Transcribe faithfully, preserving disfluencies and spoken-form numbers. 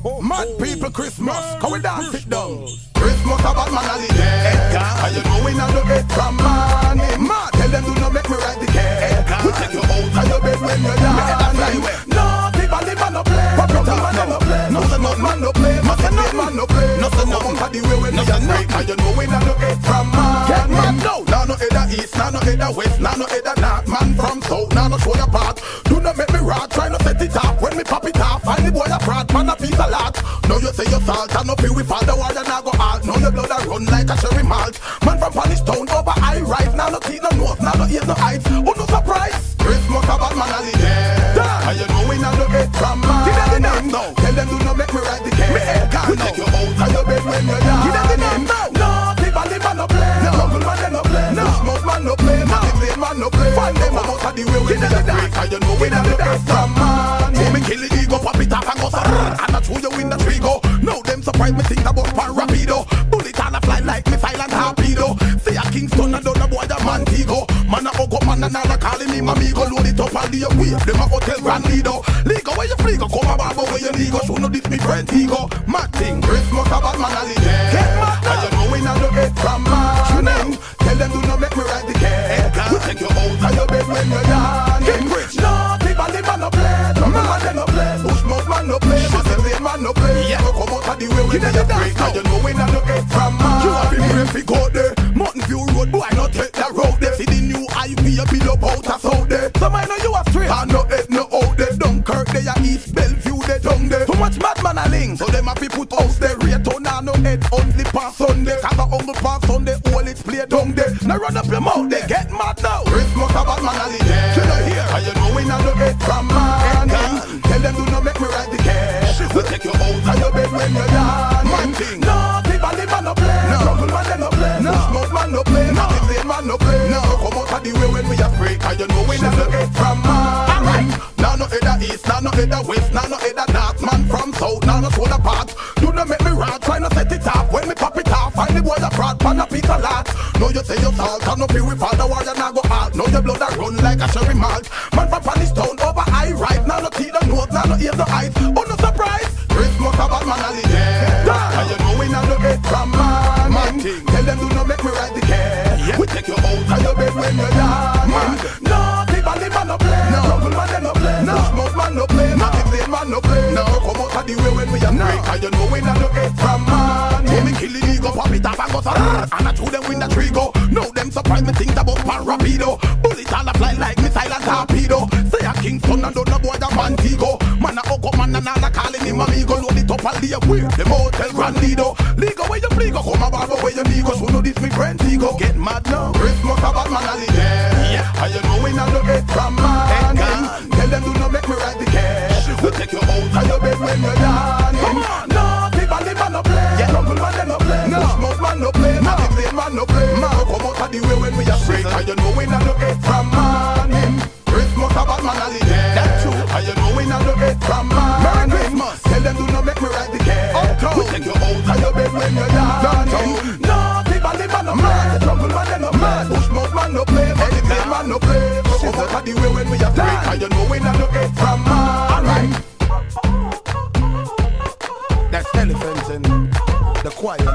Mad people Christmas, come we dance it down. Christmas a bad man holiday. And you know we not do it from morning. Mad, tell them do not make me ride the cake. We take you out of your bed when you're done. No, people live man no play. Pop man no play. No say no man no play. No say no man no play. No say no man the way when you're break. And you know we not do it from morning. Get mad now. Now no either east, now no either west, now no either north. Man from south, now no show your part. Do not make me ride, try not set it up. When me pop it off, find the boy a fraud, man a piece of lot. Now you say you salt, and no feel we fall the wall, and I go out. Now your blood a run like a cherry malt. Man from Polish town over I rise. Now no teeth, no nose, now no ears, no eyes. Oh no surprise, Christmas a bad man holiday. And you know we not do it from morning. Tell them do not make me ride the cake. We take you out of your bed when you're done. No, people live man no play. Jungle man no play. Bushmouth man no play. Mountain man no play. Find them out of the way when you're break. And you know we not do it from morning. So me kill the ego, pop it off and go so. And I throw you in the trigo. Now them surprise me think about pan rapido. Bullet and a fly like missile and torpedo. Say a Kingston and done a boy a Montego. Man a Ogo man and all a calling him amigo. Load it up and the way. Them a hotel Grand Lido. Ligo where you free go. Come a barber where you Ligo. Show no this me friend ego. Mad thing. Christmas a bad man holiday. Get mad now. And you know we not do it from morning. Tell them do not make me ride the cake. We take you out of your bed when you're done. Get rich. No, people live man no play. Jungle man no play. Bushmouth man no play. Mountain man no play. Yeah. Come out of the way when you're break. And you know we not do it from morning. You have been brave to go there. Mountain View Road, boy, not take that road there. See the new I P a bill up out of out there. Some I know you are straight. I know it no out there. Dunkirk they are East Bellevue they down there. Too much madman a link. So them a fi put house there. Rate on a no head only pass Sunday. Cause a humble pass Sunday, all it's play down there. Now run up your mouth there, get mad now. Christmas a bad man holiday. You know here. And you know we not do it from morning. Tell them do not make me ride the cake. We take you out of your bed when you're done. Man thing. No, people live man no play. Jungle man no play. Bushmouth man no play. Mountain man no play. No, come out of the way when we are free. And you know we not do it from morning. Now no either east, now no either west, now no either north. Man from south, now no shoulder part. Do not make me ride, try not set it off. When me pop it off, find the boy a fraud, pan a piece of lot. Now you say you salt, and no feel we fall the war, you now go out. Now your blood a run like a cherry malt. Man from Polish town over I right. Now no teeth, no nose, now no ears, no eyes. Oh no surprise, Christmas a bad man holiday. And you know we not do it from morning. Tell them do not make me ride the cake. We take you out of your bed when you're done. No, people live man no play. Jungle man no play. Bushmouth man no play. Mountain man no play. No, come out of the way when we are break. And you know we not do it from morning. So me kill the ego, pop it off and go so. And I threw them when the tree go. Now them surprise me think about pan rapido. Bullet all a fly like missile and torpedo. Say a Kingston and done a boy a Montego. Man a Ogo man and all a calling him amigo. Load it up and lay away. Them hotel Grand Lido. Ligo where you free go. Come a barber where you Ligo. So know this me friend ego. Get mad now. Christmas a bad man holiday. Yeah. And you know we not do it from morning. Tell them do not make me ride the cake. We take you out of your bed when you're done. Come on. No, people live man no play. Yeah. Jungle man no play. Bushmouth man no play. Mountain man no play. Man come out of the way when we are break. And you know we not do it from morning. Christmas a bad man holiday. That's true. And you know we not do it from morning. Merry Christmas. Tell them do not make me ride the cake. Uptown. We take you out of your bed when you're done. Downtown. No, people live man no play. Jungle man no play. Bushmouth man no play. Mountain man no play. Come out of the way when we are break. And you know we not do it from morning. That's elephants in the choir.